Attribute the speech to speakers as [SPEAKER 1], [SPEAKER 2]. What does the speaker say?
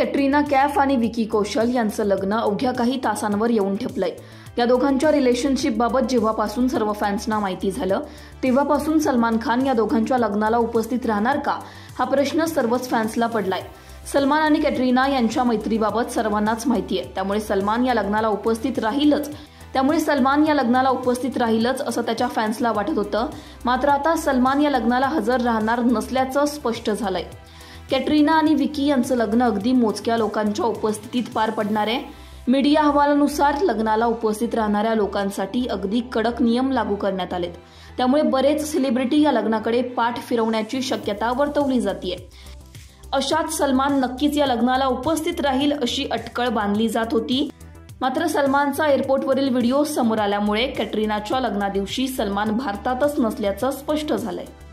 [SPEAKER 1] कॅटरीना कैफ आणि विकी कौशल यांचं लग्न अवघ्या काही तासांवर येऊन ठेपलंय। या दोघांच्या रिलेशनशिप बाबत जेव्हापासून सर्व फॅन्सना माहिती झालं तेव्हापासून सलमान खान या दोघांच्या लग्नाला उपस्थित राहणार का हा प्रश्न सर्वच फॅन्सला पडलाय। सलमान आणि कॅटरीना यांच्या मैत्रीबाबत सर्वांनाच माहिती आहे, त्यामुळे सलमान या लग्नाला उपस्थित राहीलच असं त्याच्या फॅन्सला वाटत होतं। मात्र आता सलमान या लग्नाला हजर राहणार नसल्याचं स्पष्ट झालंय। कॅटरीना आणि विकी यांचं लग्न अगदी मोजक्या लोकांच्या उपस्थितीत पार पडणार आहे। मीडिया अहवालानुसार लग्नाला उपस्थित राहणाऱ्या लोकांसाठी अगदी कडक नियम लागू करण्यात आलेत, त्यामुळे बरेच सेलिब्रिटी या लग्नाकडे पाठ फिरवण्याची शक्यता वर्तवली जातेय। अशात सलमान नक्कीच या लग्नाला उपस्थित राहील अशी अटकळ बांधली जात होती। मात्र सलमानचा एअरपोर्टवरील व्हिडिओ समोर आल्यामुळे कॅटरीनाच्या लग्नादिवशी सलमान भारतातच नसल्याचं स्पष्ट झालंय।